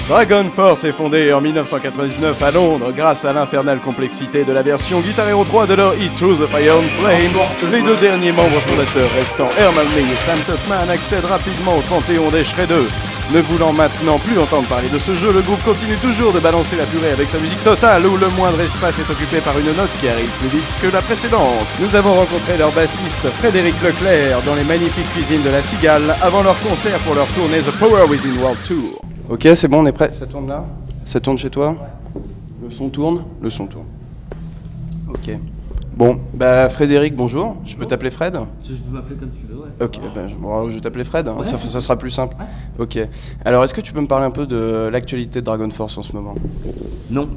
Dragon Force est fondé en 1999 à Londres grâce à l'infernale complexité de la version Guitar Hero 3 de leur hit Through the Fire and Flames. Les deux derniers membres fondateurs restant Herman Lee et Sam Tutman accèdent rapidement au panthéon des Shredders. Ne voulant maintenant plus entendre parler de ce jeu, le groupe continue toujours de balancer la purée avec sa musique totale où le moindre espace est occupé par une note qui arrive plus vite que la précédente. Nous avons rencontré leur bassiste Frédéric Leclerc dans les magnifiques cuisines de la Cigale avant leur concert pour leur tournée The Power Within World Tour. Ok, c'est bon, on est prêt. Ça tourne là? Ça tourne chez toi? Le son tourne? Le son tourne. Ok. Bon, bah Frédéric, bonjour. Je peux t'appeler Fred? Tu peux m'appeler comme tu veux, ouais. Ok, je vais t'appeler Fred, hein. Ouais. Ça sera plus simple. Ouais. Ok. Alors, est-ce que tu peux me parler un peu de l'actualité de Dragon Force en ce moment? Non.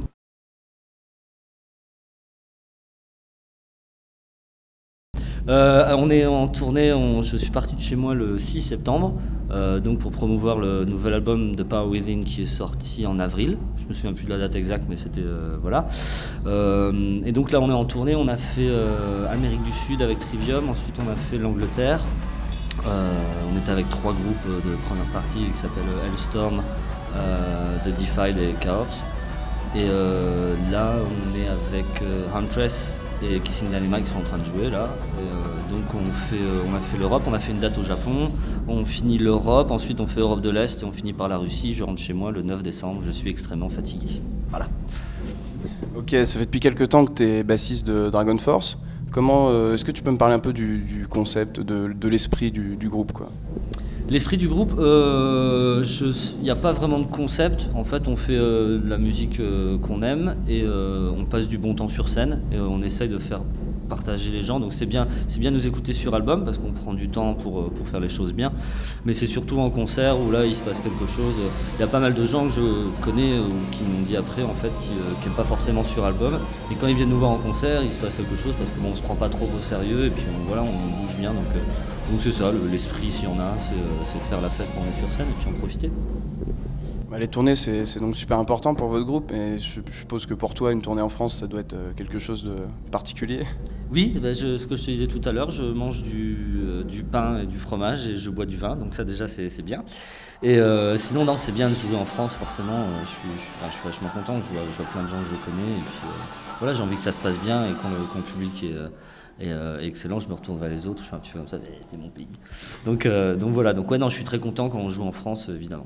On est en tournée, je suis parti de chez moi le 6 septembre, donc pour promouvoir le nouvel album de Power Within qui est sorti en avril. Je me souviens plus de la date exacte, mais c'était voilà. Et donc là on est en tournée, on a fait Amérique du Sud avec Trivium, ensuite on a fait l'Angleterre. On était avec 3 groupes de première partie qui s'appellent Hellstorm, The Defiled et Chaos. Et là on est avec Huntress et Kissing Dynamite qui sont en train de jouer là. Et, donc on a fait l'Europe, on a fait une date au Japon, on finit l'Europe, ensuite on fait Europe de l'Est et on finit par la Russie. Je rentre chez moi le 9 décembre, je suis extrêmement fatigué. Voilà. Ok, ça fait depuis quelques temps que tu es bassiste de Dragon Force. Comment, est-ce que tu peux me parler un peu du concept, de l'esprit du groupe, quoi? L'esprit du groupe, il n'y a pas vraiment de concept. En fait, on fait de la musique qu'on aime et on passe du bon temps sur scène et on essaye de faire partager les gens. Donc c'est bien de nous écouter sur album parce qu'on prend du temps pour faire les choses bien. Mais c'est surtout en concert où là il se passe quelque chose. Il y a pas mal de gens que je connais qui m'ont dit après en fait qui n'aiment pas forcément sur album. Et quand ils viennent nous voir en concert, il se passe quelque chose parce qu'on se prend pas trop au sérieux et puis voilà, on bouge bien. Donc c'est ça, l'esprit s'il y en a, c'est faire la fête quand on est sur scène et puis en profiter. Bah, les tournées, c'est donc super important pour votre groupe et je suppose que pour toi, une tournée en France, ça doit être quelque chose de particulier. Oui, bah ce que je te disais tout à l'heure, je mange du pain et du fromage et je bois du vin, donc ça déjà c'est bien. Et sinon, non, c'est bien de jouer en France, forcément, je suis vachement content, je vois plein de gens que je connais et puis voilà, j'ai envie que ça se passe bien et quand le public est excellent, je me retourne vers les autres, je suis un petit peu comme ça, c'est mon pays. Donc voilà, donc ouais, non, je suis très content quand on joue en France, évidemment.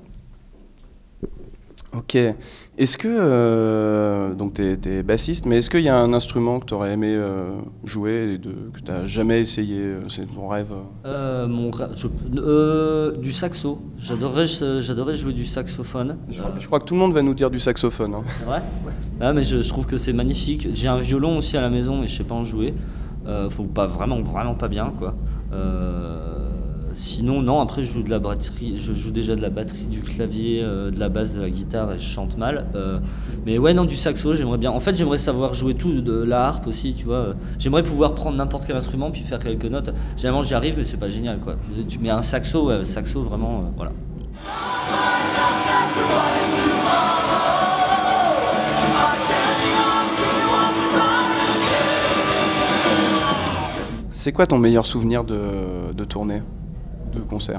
Ok. Est-ce que, donc t'es bassiste, mais est-ce qu'il y a un instrument que tu aurais aimé jouer et que tu n'as jamais essayé? C'est ton rêve? Du saxo. J'adorais jouer du saxophone. Je crois que tout le monde va nous dire du saxophone. Hein. C'est vrai? Ah, mais je trouve que c'est magnifique. J'ai un violon aussi à la maison, mais je sais pas en jouer. Faut pas vraiment pas bien, quoi. Sinon, non, après je joue de la batterie, je joue déjà de la batterie, du clavier, de la basse, de la guitare et je chante mal. Mais ouais, non, du saxo, j'aimerais bien. En fait, j'aimerais savoir jouer tout, de la harpe aussi, tu vois. J'aimerais pouvoir prendre n'importe quel instrument puis faire quelques notes. Généralement, j'y arrive, mais c'est pas génial, quoi. Mais un saxo, ouais, saxo, vraiment, voilà. C'est quoi ton meilleur souvenir de tournée, de concert?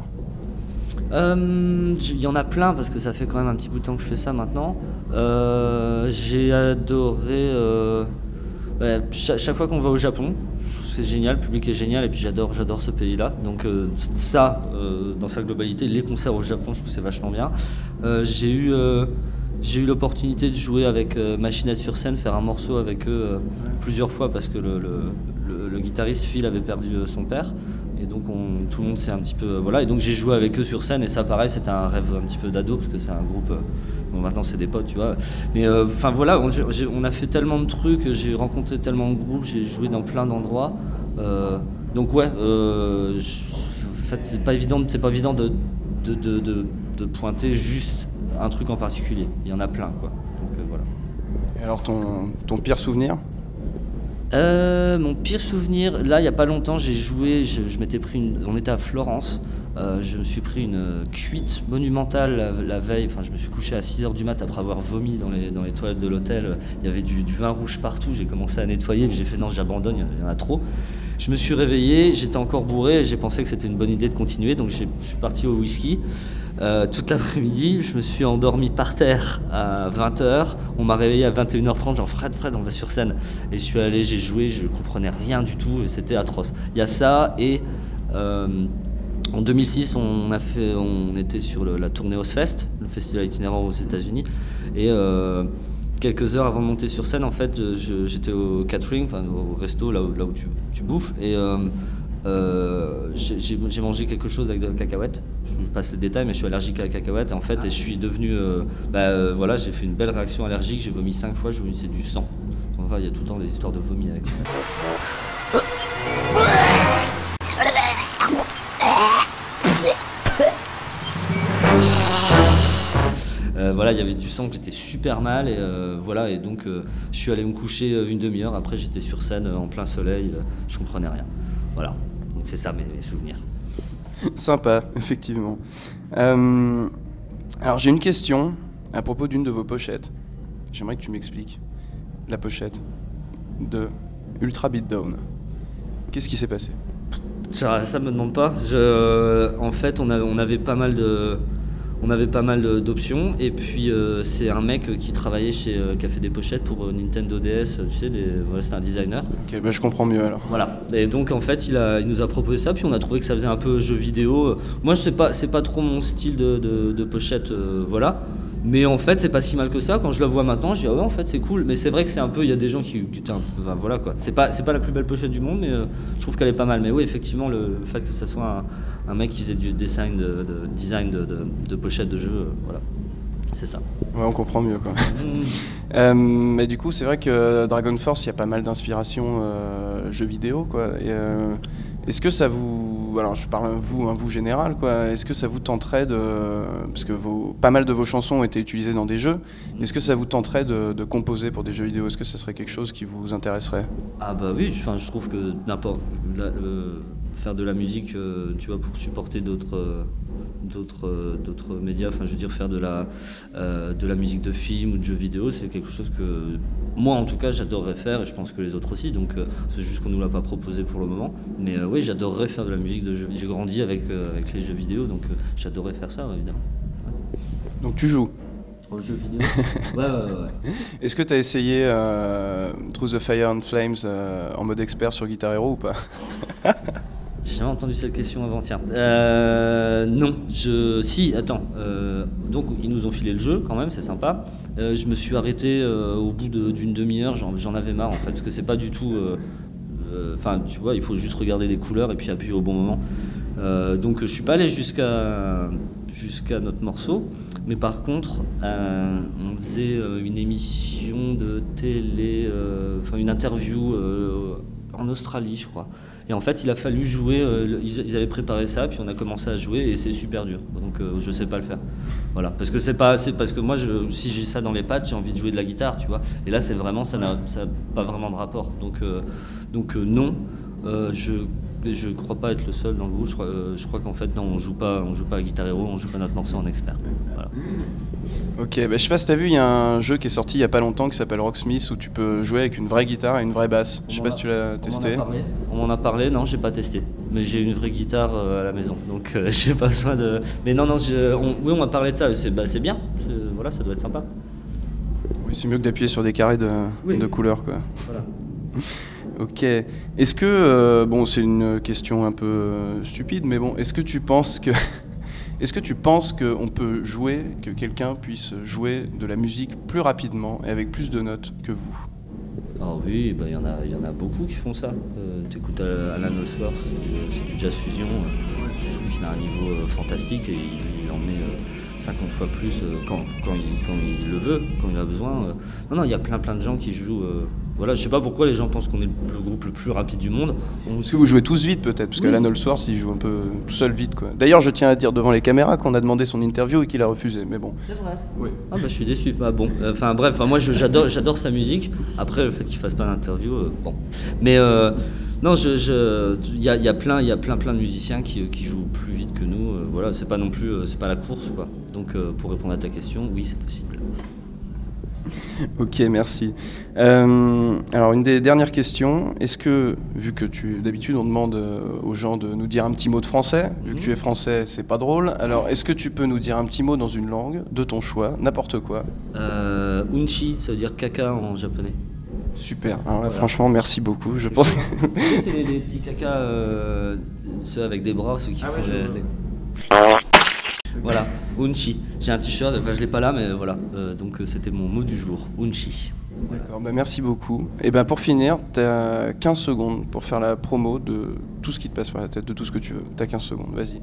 Il y en a plein parce que ça fait quand même un petit bout de temps que je fais ça maintenant. J'ai adoré chaque fois qu'on va au Japon, c'est génial, le public est génial et puis j'adore ce pays-là. Donc dans sa globalité, les concerts au Japon, je trouve que c'est vachement bien. J'ai eu l'opportunité de jouer avec Machinette sur scène, faire un morceau avec eux plusieurs fois parce que le guitariste Phil avait perdu son père et donc tout le monde s'est un petit peu voilà, et donc j'ai joué avec eux sur scène et ça pareil c'était un rêve un petit peu d'ado parce que c'est un groupe bon maintenant c'est des potes tu vois, mais enfin voilà, on a fait tellement de trucs, j'ai rencontré tellement de groupes, j'ai joué dans plein d'endroits, donc ouais, en fait c'est pas évident de pointer juste un truc en particulier, il y en a plein quoi, donc voilà. Et alors ton pire souvenir? Mon pire souvenir, là il n'y a pas longtemps j'ai joué, je m'étais pris on était à Florence, je me suis pris une cuite monumentale la veille, enfin je me suis couché à 6h du mat après avoir vomi dans les toilettes de l'hôtel, il y avait du vin rouge partout, j'ai commencé à nettoyer, puis j'ai fait non j'abandonne, il y en a trop. Je me suis réveillé, j'étais encore bourré, et j'ai pensé que c'était une bonne idée de continuer, donc je suis parti au whisky. Toute l'après-midi, je me suis endormi par terre à 20h. On m'a réveillé à 21h30, genre Fred, on va sur scène. Et je suis allé, j'ai joué, je comprenais rien du tout et c'était atroce. Il y a ça et en 2006, on était sur la tournée Ozzfest, le festival itinérant aux États-Unis. Et quelques heures avant de monter sur scène, en fait, j'étais au catering, enfin au resto, là où tu bouffes. Et j'ai mangé quelque chose avec de la cacahuète. Je passe les détails, mais je suis allergique à la cacahuète. En fait, et je suis devenu. Voilà, j'ai fait une belle réaction allergique. J'ai vomi 5 fois, je vomissais du sang. Enfin, il y a tout le temps des histoires de vomi avec. Voilà, il y avait du sang, que j'étais super mal et voilà, et donc je suis allé me coucher une demi-heure. Après, j'étais sur scène en plein soleil, je comprenais rien. Voilà, donc c'est ça mes souvenirs. Sympa, effectivement. Alors j'ai une question à propos d'une de vos pochettes. J'aimerais que tu m'expliques la pochette de Ultra Beatdown. Qu'est-ce qui s'est passé? Ça me demande pas. En fait, on avait pas mal d'options et puis c'est un mec qui travaillait qui a fait des pochettes pour Nintendo DS, tu sais, voilà, c'était un designer. Ok, bah je comprends mieux alors. Voilà, et donc en fait il nous a proposé ça, puis on a trouvé que ça faisait un peu jeu vidéo. Moi c'est pas trop mon style de pochette, voilà. Mais en fait c'est pas si mal que ça. Quand je la vois maintenant, je dis ah ouais, en fait c'est cool. Mais c'est vrai que c'est un peu, il y a des gens qui étaient un peu, enfin, voilà quoi. C'est pas la plus belle pochette du monde, mais je trouve qu'elle est pas mal. Mais oui, effectivement, le fait que ça soit un mec qui faisait du design de pochette de jeu, voilà, c'est ça. Ouais, on comprend mieux quoi. Mais du coup, c'est vrai que Dragon Force, il y a pas mal d'inspiration jeux vidéo quoi. Et, est-ce que ça vous, alors je parle vous général quoi, est-ce que ça vous tenterait parce que pas mal de vos chansons ont été utilisées dans des jeux, est-ce que ça vous tenterait de composer pour des jeux vidéo? Est-ce que ça serait quelque chose qui vous intéresserait? Ah bah oui, je trouve que n'importe faire de la musique, tu vois, pour supporter d'autres médias, enfin je veux dire faire de la musique de film ou de jeux vidéo, c'est quelque chose que moi en tout cas j'adorerais faire et je pense que les autres aussi, donc c'est juste qu'on nous l'a pas proposé pour le moment, mais oui, j'adorerais faire de la musique de jeux. J'ai grandi avec les jeux vidéo, donc j'adorerais faire ça évidemment. Ouais. Donc tu joues aux jeux vidéo? Ouais. Est-ce que tu as essayé Through the Fire and Flames en mode expert sur Guitar Hero ou pas? J'ai jamais entendu cette question avant, tiens. Non, si, attends. Donc ils nous ont filé le jeu quand même, c'est sympa. Je me suis arrêté au bout d'une demi-heure, j'en avais marre en fait, parce que c'est pas du tout. Enfin, tu vois, il faut juste regarder les couleurs et puis appuyer au bon moment. Donc je suis pas allé jusqu'à notre morceau, mais par contre, on faisait une émission de télé, enfin une interview en Australie, je crois. Et en fait, il a fallu jouer, ils avaient préparé ça, puis on a commencé à jouer, et c'est super dur. Donc je sais pas le faire. Voilà, parce que c'est parce que moi, si j'ai ça dans les pattes, j'ai envie de jouer de la guitare, tu vois. Et là, c'est vraiment, ça n'a pas vraiment de rapport. Donc non, je crois pas être le seul dans le groupe. Je crois qu'en fait, non, on joue pas à Guitar Hero, on joue pas notre morceau en expert. Voilà. Ok, bah, je sais pas si t'as vu, il y a un jeu qui est sorti il y a pas longtemps qui s'appelle Rocksmith où tu peux jouer avec une vraie guitare et une vraie basse. Je sais pas si tu l'as testé. On m'en a parlé, non, j'ai pas testé. Mais j'ai une vraie guitare à la maison, donc j'ai pas besoin de. Mais non, oui, on m'a parlé de ça. C'est bien. Voilà, ça doit être sympa. Oui, c'est mieux que d'appuyer sur des carrés de couleurs, quoi. Voilà. Ok. Est-ce que bon, c'est une question un peu stupide, mais bon, est-ce que tu penses qu'on peut jouer, que quelqu'un puisse jouer de la musique plus rapidement et avec plus de notes que vous? Ah oui, bah, y en a beaucoup qui font ça. T'écoutes Alan Allsworth, c'est du jazz fusion. Je trouve qu'il a un niveau fantastique et il en met 50 fois plus quand il le veut, quand il a besoin. Non, il y a plein de gens qui jouent. Voilà, je sais pas pourquoi les gens pensent qu'on est le groupe le plus rapide du monde. Est-ce que vous jouez tous vite peut-être? Parce qu'Alan Allsworth, il joue un peu tout seul vite, quoi. D'ailleurs, je tiens à dire devant les caméras qu'on a demandé son interview et qu'il a refusé, mais bon. C'est vrai? Oui. Ah bah je suis déçu. Bah bon, enfin bref, moi j'adore sa musique. Après le fait qu'il fasse pas d'interview, bon. Mais non, il y a plein de musiciens qui jouent plus vite que nous. Voilà, c'est pas non plus, c'est pas la course, quoi. Donc pour répondre à ta question, oui, c'est possible. Ok, merci. Alors, une des dernières questions, est-ce que, vu que d'habitude on demande aux gens de nous dire un petit mot de français, vu que tu es français, c'est pas drôle, alors est-ce que tu peux nous dire un petit mot dans une langue, de ton choix, n'importe quoi? Unchi, ça veut dire caca en japonais. Super, alors là, Voilà. franchement, merci beaucoup, je pense. C'est les petits cacas, ceux avec des bras, ceux qui font les... Voilà, Unchi. J'ai un t-shirt, enfin je l'ai pas là, mais voilà. Donc c'était mon mot du jour, Unchi. D'accord, bah merci beaucoup. Et ben pour finir, tu as 15 secondes pour faire la promo de tout ce qui te passe par la tête, de tout ce que tu veux. Tu as 15 secondes, vas-y.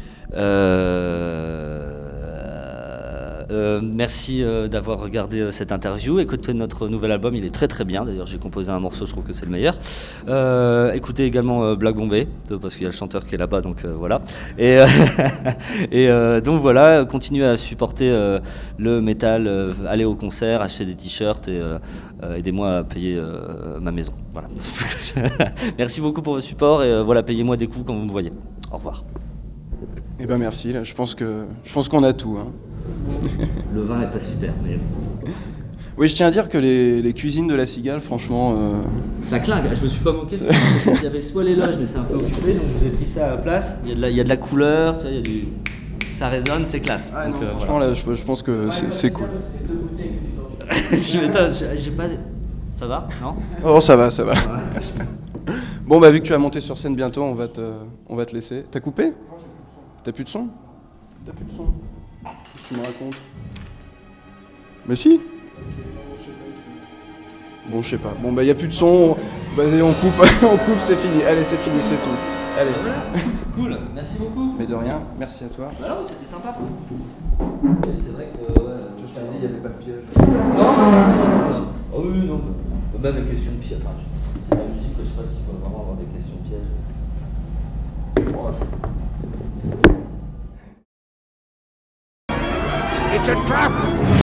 Merci d'avoir regardé cette interview. Écoutez notre nouvel album, il est très très bien. D'ailleurs, j'ai composé un morceau, je trouve que c'est le meilleur. Écoutez également Black Bombay, parce qu'il y a le chanteur qui est là-bas, donc voilà. Et, donc voilà, continuez à supporter le métal, allez au concert, acheter des t-shirts et aidez-moi à payer ma maison. Voilà. Merci beaucoup pour votre support et voilà, payez-moi des coups quand vous me voyez. Au revoir. Eh ben merci, là, je pense qu'on a tout. Hein. Le vin est pas super, mais... Oui, je tiens à dire que les cuisines de la Cigale, franchement... Ça clingue, je me suis pas moqué. Il y avait soit les loges, mais c'est un peu occupé, donc je vous ai pris ça à la place. Il y a de la couleur, tu vois, il y a du... Ça résonne, c'est classe. Ah, donc, non, franchement, là, je pense que c'est cool. Tu m'étonnes, j'ai pas... Ça va, non? Oh, ça va, ça va. Bon, bah vu que tu vas monter sur scène bientôt, on va te laisser. T'as coupé? T'as plus de son? T'as plus de son? Qu'est-ce que tu me racontes? Mais si. Bon, je sais pas. Bon, bah y a plus de son. Vas-y, on coupe, on coupe, c'est fini. Allez, c'est fini, c'est tout. Allez. Cool, merci beaucoup. Mais de rien, merci à toi. Alors, c'était sympa. C'est vrai que... Je t'avais dit, il y avait pas de piège. Oh oui, non. Même les questions de piège. Enfin, c'est la musique, je sais pas s'il faut vraiment avoir des questions de piège. It's a trap!